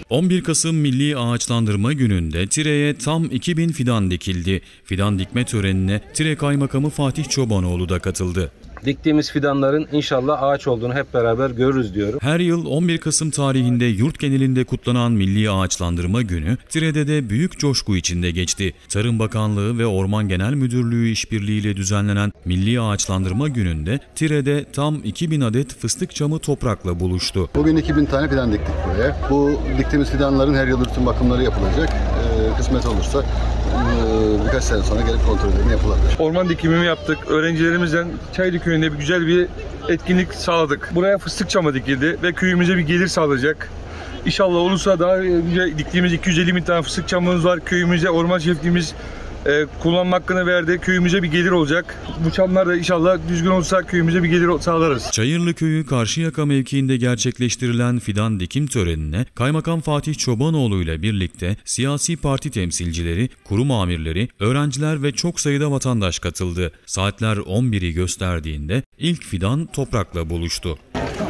11 Kasım Milli Ağaçlandırma Günü'nde Tire'ye tam 2000 fidan dikildi. Fidan dikme törenine Tire Kaymakamı Fatih Çobanoğlu da katıldı. Diktiğimiz fidanların inşallah ağaç olduğunu hep beraber görürüz diyorum. Her yıl 11 Kasım tarihinde yurt genelinde kutlanan Milli Ağaçlandırma Günü Tire'de de büyük coşku içinde geçti. Tarım Bakanlığı ve Orman Genel Müdürlüğü işbirliğiyle düzenlenen Milli Ağaçlandırma Günü'nde Tire'de tam 2000 adet fıstık çamı toprakla buluştu. Bugün 2000 tane fidan diktik buraya. Bu diktiğimiz fidanların her yıl rutin bakımları yapılacak. Kısmet olursa birkaç sene sonra gelip kontrollerini yapılabilir. Orman dikimimi yaptık. Öğrencilerimizden Çaylı Köyü'nde bir güzel bir etkinlik sağladık. Buraya fıstık çamı dikildi ve köyümüze bir gelir sağlayacak. İnşallah olursa daha önce diktiğimiz 250 bin tane fıstık çamımız var. Köyümüze orman şefliğimiz kullanma hakkını verdi. Köyümüze bir gelir olacak. Bu çamlar da inşallah düzgün olursa köyümüze bir gelir sağlarız. Çayırlı Köyü Karşıyaka mevkiinde gerçekleştirilen fidan dikim törenine Kaymakam Fatih Çobanoğlu ile birlikte siyasi parti temsilcileri, kurum amirleri, öğrenciler ve çok sayıda vatandaş katıldı. Saatler 11'i gösterdiğinde ilk fidan toprakla buluştu.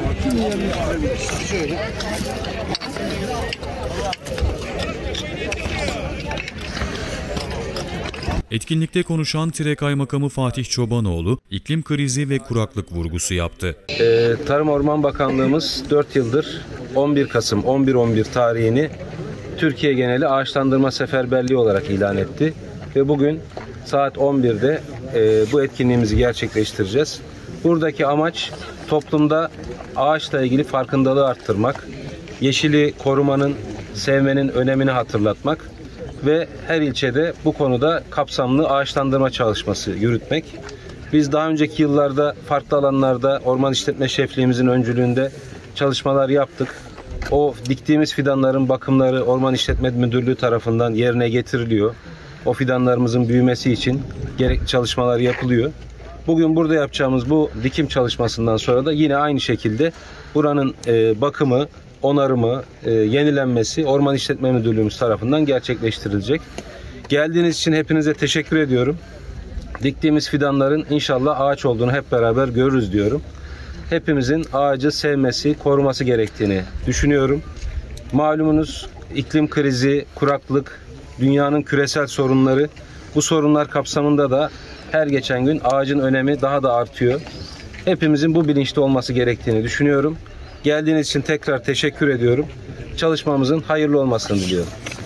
Etkinlikte konuşan Tire Kaymakamı Fatih Çobanoğlu, iklim krizi ve kuraklık vurgusu yaptı. Tarım Orman Bakanlığımız 4 yıldır 11 Kasım 11-11 tarihini Türkiye geneli ağaçlandırma seferberliği olarak ilan etti. Ve bugün saat 11'de bu etkinliğimizi gerçekleştireceğiz. Buradaki amaç toplumda ağaçla ilgili farkındalığı arttırmak, yeşili korumanın, sevmenin önemini hatırlatmak ve her ilçede bu konuda kapsamlı ağaçlandırma çalışması yürütmek. Biz daha önceki yıllarda farklı alanlarda orman işletme şefliğimizin öncülüğünde çalışmalar yaptık. O diktiğimiz fidanların bakımları Orman İşletme Müdürlüğü tarafından yerine getiriliyor. O fidanlarımızın büyümesi için gerekli çalışmalar yapılıyor. Bugün burada yapacağımız bu dikim çalışmasından sonra da yine aynı şekilde buranın bakımı, onarımı, yenilenmesi Orman İşletme Müdürlüğümüz tarafından gerçekleştirilecek. Geldiğiniz için hepinize teşekkür ediyorum. Diktiğimiz fidanların inşallah ağaç olduğunu hep beraber görürüz diyorum. Hepimizin ağacı sevmesi, koruması gerektiğini düşünüyorum. Malumunuz iklim krizi, kuraklık, dünyanın küresel sorunları, bu sorunlar kapsamında da her geçen gün ağacın önemi daha da artıyor. Hepimizin bu bilinçte olması gerektiğini düşünüyorum. Geldiğiniz için tekrar teşekkür ediyorum. Çalışmamızın hayırlı olmasını diliyorum.